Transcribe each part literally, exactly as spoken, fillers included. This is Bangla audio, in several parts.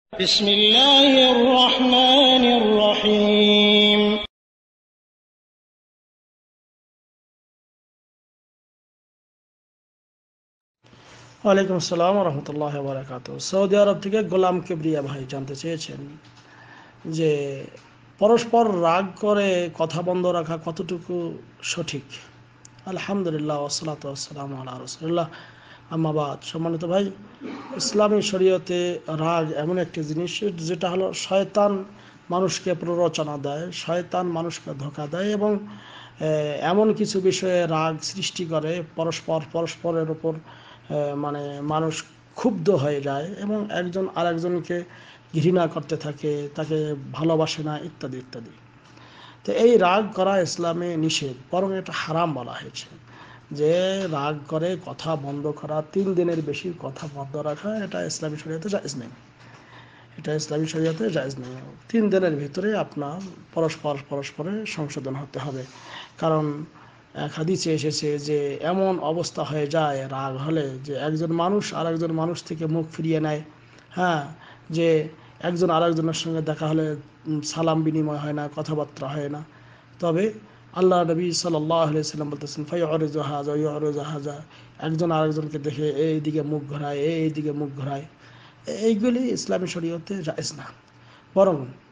بسم الله الرحمن الرحيم ওয়ালাইকুম আসসালাম ওয়া রাহমাতুল্লাহি ওয়া বারাকাতুহু। সৌদি আরব থেকে গোলাম কিবরিয়া ভাই জানতে চেয়েছেন যে পরস্পর রাগ করে কথা বন্ধ রাখা কতটুকু সঠিক। আলহামদুলিল্লাহ ওয়াসসালাতু ওয়াসসালামু আলা রাসূলিল্লাহ, আম্মা বাদ। সম্মানিত ভাই, ইসলামী শরীয়তে রাগ এমন একটি জিনিস যেটা হলো শয়তান মানুষকে প্ররোচনা দেয়, শয়তান মানুষকে ধোঁকা দেয় এবং এমন কিছু বিষয়ে রাগ সৃষ্টি করে, পরস্পর পরস্পরের উপর মানে মানুষ ক্ষুব্ধ হয়ে যায় এবং একজন আরেকজনকে ঘৃণা করতে থাকে, তাকে ভালোবাসে না, ইত্যাদি ইত্যাদি। তো এই রাগ করা ইসলামে নিষেধ, বরং এটা হারাম বলা হয়েছে যে রাগ করে কথা বন্ধ করা, তিন দিনের বেশি কথা বন্ধ রাখা, এটা ইসলামী শরীয়তে জায়েজ নেই। এটা ইসলামী শরীয়তে জায়েজ নেই। তিন দিনের ভিতরে আপনার পরস্পর পরস্পরের সংশোধন হতে হবে। কারণ এক হাদিসে এসেছে যে এমন অবস্থা হয়ে যায় রাগ হলে যে একজন মানুষ আর একজন মানুষ থেকে মুখ ফিরিয়ে নেয়। হ্যাঁ, যে একজন আরেকজনের সঙ্গে দেখা হলে সালাম বিনিময় হয় না, কথাবার্তা হয় না। তবে আল্লাহ নবী সাল্লাল্লাহু আলাইহি সাল্লাম বলতেছেন ফায়ুরিযু হাযা ইউরিযু হাযা, একজন আরেকজনকে দেখে এইদিকে মুখ ঘোরায়, এইদিকে মুখ ঘোরায়। এইগুলি ইসলামী শরীয়তে জায়েজ না। বরং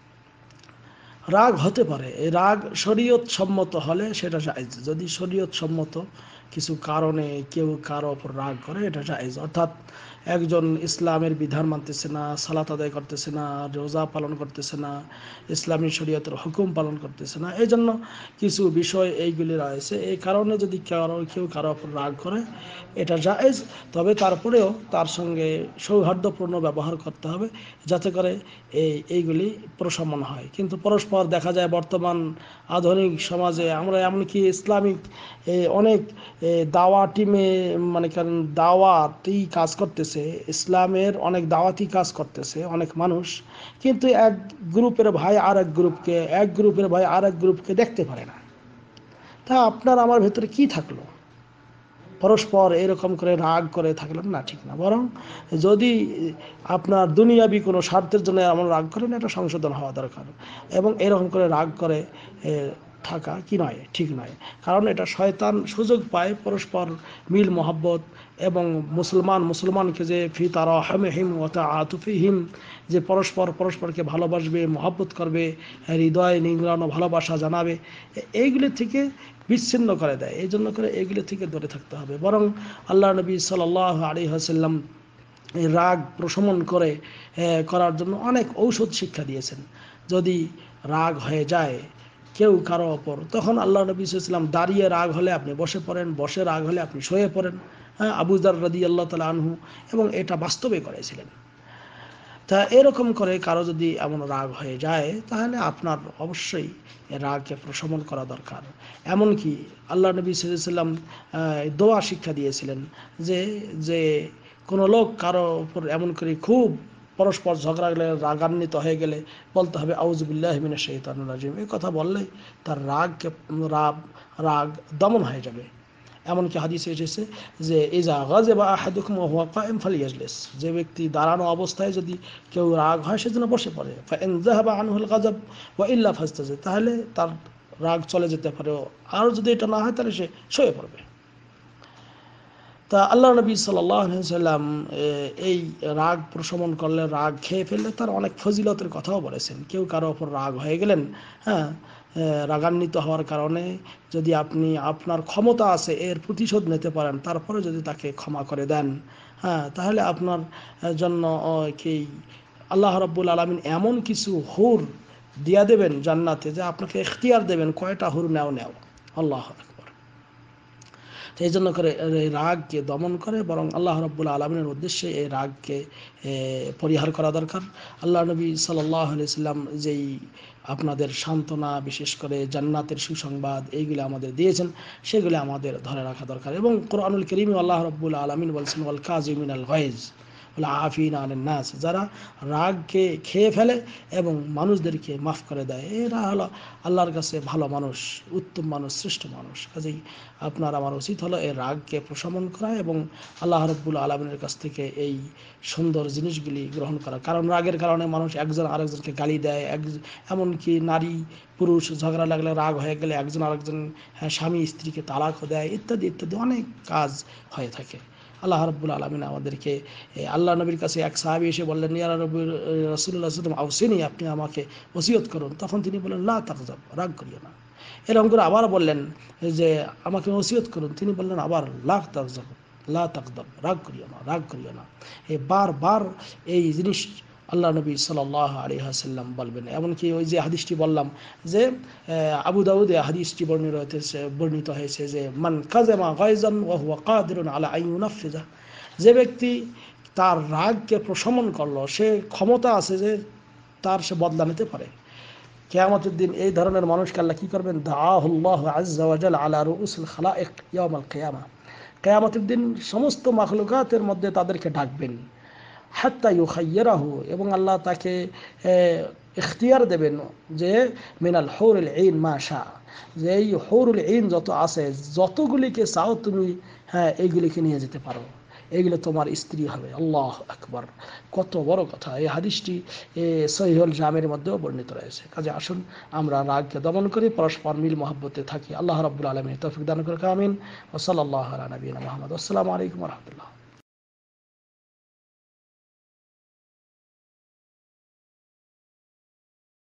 রাগ হতে পারে, এই রাগ শরীয়ত সম্মত হলে সেটা জায়েজ। যদি শরীয়ত সম্মত কিছু কারণে কেউ কারো ওপর রাগ করে, এটা জায়েজ। অর্থাৎ একজন ইসলামের বিধান মানতেছে না, সালাত আদায় করতেছে না, রোজা পালন করতেছে না, ইসলামী শরীয়তের হুকুম পালন করতেছে না, এই জন্য কিছু বিষয় এইগুলি রয়েছে, এই কারণে যদি কারো কেউ কারো ওপর রাগ করে, এটা জায়েজ। তবে তারপরেও তার সঙ্গে সৌহার্দ্যপূর্ণ ব্যবহার করতে হবে, যাতে করে এই এইগুলি প্রশমন হয়। কিন্তু পরস্পর দেখা যায় বর্তমান আধুনিক সমাজে আমরা এমনকি ইসলামিক অনেক দাওয়া টিমে মানে কারণ দাওয়াতি কাজ করতেছে, ইসলামের অনেক দাওয়াতি কাজ করতেছে অনেক মানুষ, কিন্তু এক গ্রুপের ভাই আর এক গ্রুপকে, এক গ্রুপের ভাই আর এক গ্রুপকে দেখতে পারে না। তা আপনার আমার ভেতরে কি থাকলো? পরস্পর এরকম করে রাগ করে থাকলেন না, ঠিক না। বরং যদি আপনার দুনিয়াবি কোনো স্বার্থের জন্য এমন রাগ করেন, এটা সংশোধন হওয়া দরকার। এবং এরকম করে রাগ করে থাকা কি নয়, ঠিক নয়। কারণ এটা শয়তান সুযোগ পায় পরস্পর মিল মহব্বত এবং মুসলমান মুসলমানকে যে ফি তারাহুমিহিম ওয়া তাআতুফিহিম, যে পরস্পর পরস্পরকে ভালোবাসবে, মহব্বত করবে, হৃদয় নিংড়ানো ভালোবাসা জানাবে, এইগুলি থেকে বিচ্ছিন্ন করে দেয়। এই জন্য করে এগুলি থেকে দূরে থাকতে হবে। বরং আল্লাহ নবী সাল্লাল্লাহু আলাইহি ওয়াসাল্লাম রাগ প্রশমন করে করার জন্য অনেক ঔষধ শিক্ষা দিয়েছেন। যদি রাগ হয়ে যায় কেউ কারো ওপর, তখন আল্লাহ নবী সাল্লাল্লাহু আলাইহি ওয়াসাল্লাম দাঁড়িয়ে রাগ হলে আপনি বসে পড়েন, বসে রাগ হলে আপনি শুয়ে পড়েন। হ্যাঁ, আবু যার রাদিয়াল্লাহু তাআলা আনহু এবং এটা বাস্তবে করেছিলেন। তা এরকম করে কারো যদি এমন রাগ হয়ে যায়, তাহলে আপনার অবশ্যই রাগকে প্রশমন করা দরকার। এমনকি আল্লাহ নবী সাল্লাল্লাহু আলাইহি ওয়াসাল্লাম দোয়া শিক্ষা দিয়েছিলেন যে যে কোনো লোক কারো উপর এমন করে খুব পরস্পর ঝগড়া গেলে, রাগান্বিত হয়ে গেলে বলতে হবে আউযু বিল্লাহি মিনাশ শাইতানির রাজিম। এই কথা বললেই তার রাগকে রাগ রাগ দমন হয়ে যাবে। এমনকি হাদিসে এসেছে যে ইজা গাযিবা আহাদুকুম ওয়া হুয়া কায়েম ফালিয়াজলিস, যে ব্যক্তি দাঁড়ানো অবস্থায় যদি কেউ রাগ হয় সেজন্য বসে পড়ে। ফাইন যাহাবা আনহুল গাযাব ওয়া ইল্লা ফাস্তাজি, তাহলে তার রাগ চলে যেতে পারে। আর যদি এটা না হয় তাহলে সে শুয়ে পড়বে। তা আল্লাহ নবী সাল্লাল্লাহু আলাইহি ওয়াসাল্লাম এই রাগ প্রশমন করলে, রাগ খেয়ে ফেললে তার অনেক ফজিলতের কথাও বলেছেন। কেউ কারো ওপর রাগ হয়ে গেলেন, হ্যাঁ, রাগান্বিত হওয়ার কারণে যদি আপনি আপনার ক্ষমতা আছে এর প্রতিশোধ নিতে পারেন, তারপরে যদি তাকে ক্ষমা করে দেন, হ্যাঁ, তাহলে আপনার জন্য কি আল্লাহ রাব্বুল আলামিন এমন কিছু হুর দিয়া দেবেন জান্নাতে, যে আপনাকে ইখতিয়ার দেবেন কয়টা হুর নেও নেও। আল্লাহ আকবার। এই জন্য করে এই রাগকে দমন করে, বরং আল্লাহ রাব্বুল আলামিনের উদ্দেশ্যে এই রাগকে পরিহার করা দরকার। আল্লাহ নবী সাল্লাল্লাহু আলাইহি সাল্লাম যেই আপনাদের সান্ত্বনা, বিশেষ করে জান্নাতের সুসংবাদ এইগুলো আমাদের দিয়েছেন, সেগুলো আমাদের ধরে রাখা দরকার। এবং কোরআনুল কারীমে আল্লাহ রাব্বুল আলামিন বলছেন ওয়াল কাযিমিনাল গায়জ বলে আফিনা আনিন নাস, যারা রাগকে খেয়ে ফেলে এবং মানুষদেরকে মাফ করে দেয়, এরা হলো আল্লাহর কাছে ভালো মানুষ, উত্তম মানুষ, শ্রেষ্ঠ মানুষ। কাজেই আপনার আমার উচিত হলো এই রাগকে প্রশমন করা এবং আল্লাহ রাব্বুল আলামিনের কাছ থেকে এই সুন্দর জিনিসগুলি গ্রহণ করা। কারণ রাগের কারণে মানুষ একজন আরেকজনকে গালি দেয়, এক এমনকি নারী পুরুষ ঝগড়া লাগলে রাগ হয়ে গেলে একজন আরেকজন হ্যাঁ, স্বামী স্ত্রীকে তালাকও দেয়, ইত্যাদি ইত্যাদি অনেক কাজ হয়ে থাকে। আল্লাহ রাব্বুল আলামিন আমাদেরকে, আল্লাহ নবীর কাছে এক সাহাবী এসে বললেন, ইয়া নবী রাসূলুল্লাহ সাল্লাল্লাহু আলাইহি ওয়াসাল্লাম আউসিনি, আপনি আমাকে ওসিয়ত করুন। তখন তিনি বললেন, লা তাগজাব, রাগ করিও না। এরকম করে আবার বললেন যে আমাকে ওসিয়ত করুন, তিনি বললেন আবার লা তাগজাব, লা তাগজাব, রাগ করিও না, রাগ করিও না। এই বারবার এই জিনিস আল্লাহ নবী সাল্লাল্লাহু আলাইহি ওয়াসাল্লাম বলবেন। এমনকি ওই যে হাদিসটি বললাম যে আবু দাউদে হাদিসটি বর্ণিত হয়েছে বর্ণিত হয়েছে যে মান কাযামা গায়জান ওয়া হুয়া কাদিরুন আলা আন ইউনাফিযা, যে ব্যক্তি তার রাগকে প্রশমন করলো, সে ক্ষমতা আছে যে তার সে বদলা নিতে পারে। কিয়ামতের দিন এই ধরনের মানুষকে আল্লাহ কি করবেন, দাআহুল্লাহু আযজা ওয়া জাল আলা রুউসিল খালায়েক ইয়াউমাল কিয়ামা, কিয়ামতের দিন সমস্ত মাখলুকাতের মধ্যে তাদেরকে ডাকবেন, হাত্তা ইউখাইয়্যিরাহু, এবং আল্লাহ তাকে ইখতিয়ার দেবেন যে মিনাল হুরুল ঈন মা শা, যে এই হুরুল ঈন যত আছে, যতগুলিকে চাও তুমি হ্যাঁ এইগুলিকে নিয়ে যেতে পারো, এগুলো তোমার স্ত্রী হবে। আল্লাহ আকবার, কত বড় কথা! এই হাদিসটি সহিহুল জামের মধ্যেও বর্ণিত রয়েছে। কাজে আসুন আমরা রাগকে দমন করি, পরস্পর মিল মহব্বতে থাকি। আল্লাহ রাব্বুল আলামিন তৌফিক দান করুন, আমিন। ওয়া সাল্লাল্লাহু আলা নবিয়িনা মুহাম্মদ। আসসালামু আলাইকুম ওয়া রাহমাতুল্লাহ।